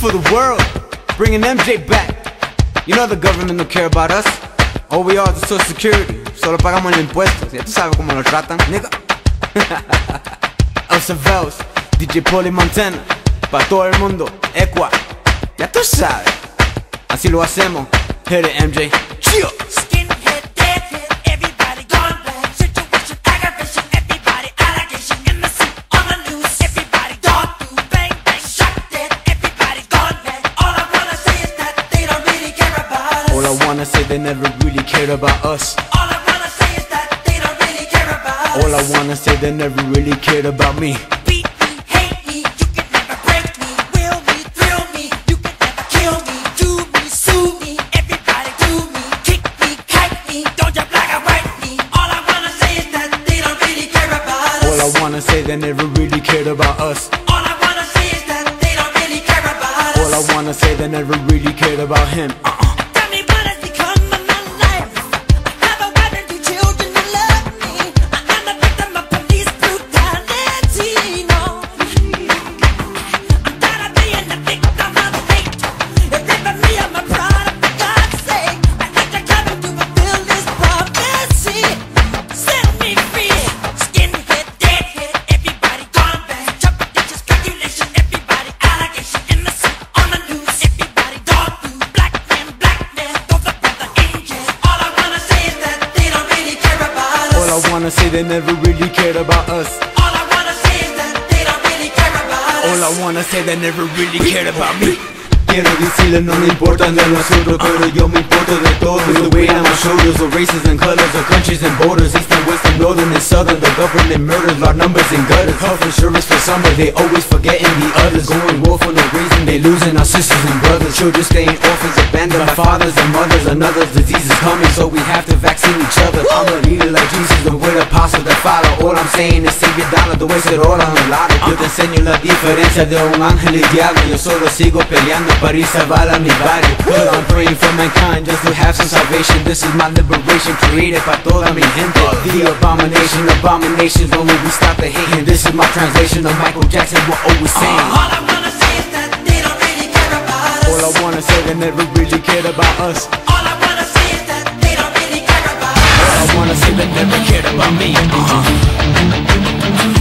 for the world, bringing MJ back. You know the government don't care about us. All we are is Social Security. Solo pagamos el impuesto. Ya tú sabes cómo lo tratan, nigga. Elsa Vels, DJ Polly Montana, pa' todo el mundo, Equa. Ya tú sabes, así lo hacemos. Hit it, MJ. Chill. Skinhead, deadhead, everybody gone black. Situation, aggravation, everybody allegation. In the suit, on the news, everybody gone through. Bang, bang, shot dead, everybody's gone black. All I wanna say is that they don't really care about us. All I wanna say, they never really cared about us. All I wanna say is that they don't really care about us. All I wanna say, they never really cared about me. Beat me, hate me, you can never break me. Will me, thrill me, you can never kill me. Do me, sue me, everybody do me. Kick me, kite me, don't you black and white me. All I wanna say is that they don't really care about us. All I wanna say, they never really cared about us. All I wanna say is that they don't really care about us. All I wanna say, they never really cared about him. Tell me what has become of my life. I have a wife and 2 children who love me. I am a victim of police brutality. No, I'm tired of being the victim of hate. It's ripping me of my product for God's sake. I need to come to fulfill this prophecy. Set me free. Skinhead, deadhead, everybody gone back. Chopper ditches, calculation, everybody allegation. Innocent on the news, everybody gone through. Black man, those are brother angels. All I wanna say is that they don't really care about us. All I wanna say, they never really cared about us. All I wanna say is that they don't really care about us. All I wanna say, they never really cared about me. Quiero decirles, no me importan de nosotros, pero yo me importo de todos. The weight on my shoulders, of races and colors, of countries and borders, east and west and northern and southern. The government murders, large numbers and gutters. Health insurance for some, but they always forgetting the others. Going war for no reason, they losing our sisters and brothers. Children staying orphans, abandoned by fathers and mothers. Another disease is coming, so we have to vaccine each other. I'm a leader like Jesus, the way the apostle that follow. All I'm saying is save your dollar, the way se rola un lado. Yo te enseño la diferencia de un ángel y diablo. Yo solo sigo peleando para ir salvar a mi barrio. But I'm praying for mankind just to have some salvation. This is my liberation, created para toda mi gente. The abomination, abominations, only we stop the hating. This is my translation of Michael Jackson, what always saying. All I wanna say is that they don't really care about us. All I wanna say, they never really cared about us. All I wanna say is that they don't really care about us. All I wanna say, they never cared about me.